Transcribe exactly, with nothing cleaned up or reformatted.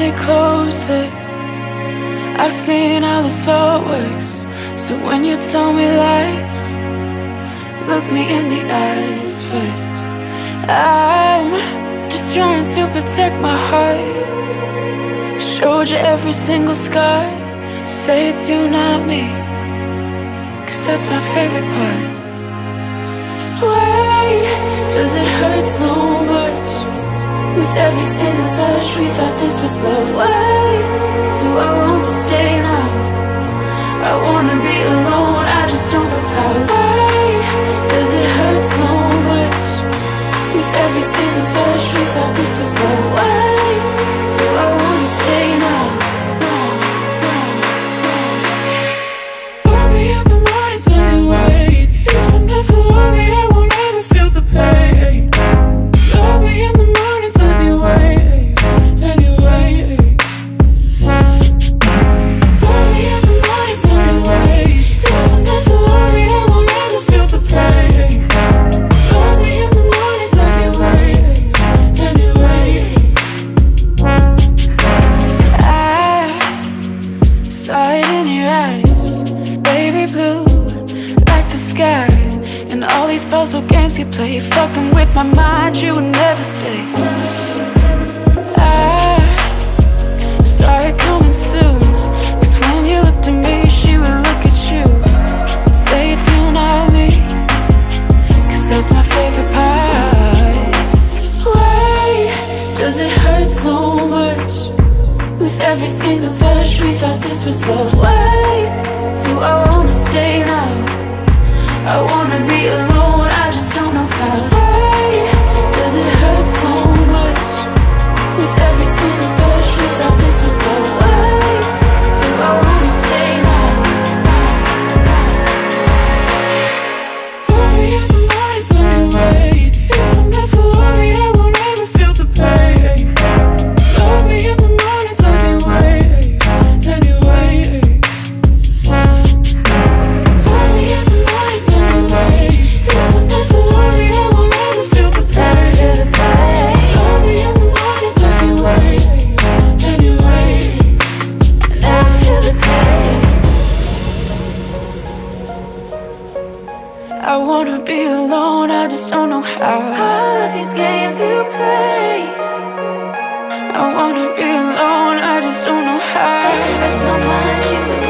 me closer. I've seen how this all works. So when you tell me lies, look me in the eyes first. I'm just trying to protect my heart. Showed you every single scar. Say it's you, not me, 'cause that's my favorite part. Why does it hurt so much? With every single touch we thought this was love. Why do I want to stay now? I wanna be alone, I just don't know how. Why does it hurt so much? With every single touch we thought this was love. Why do I want to stay now? Love me in the mornings anyways. If I'm never lonely, I won't ever feel the pain. Love me in the mornings anyways, anyways. Love me in the mornings anyways. If I'm never lonely, I won't ever feel the pain. Love me in the mornings anyways, anyways. I saw it in your eyes, baby blue, like the sky. And all these puzzle games you play, fucking with my mind, you would never stay. I saw it coming soon, 'cause when you looked at me, she would look at you and say it's you, not me, 'cause that's my favorite part. Why does it hurt so much? With every single touch we thought this was love. Why do I wanna stay now? I wanna be alone, I just don't know how. Why does it hurt so much? With every single touch we thought this was love. Why do I wanna stay now? Love me in the mornings anyways. If I'm never lonely, I won't ever feel the pain. Love me in the mornings anyways, anyways. Love me in the mornings anyways. If I'm never lonely, I won't ever feel the pain. Love me in the mornings anyways, anyways. Never feel the pain. I wanna be alone, I just don't know how. All of these games you play, I wanna be alone, I just don't know how. With my mind, you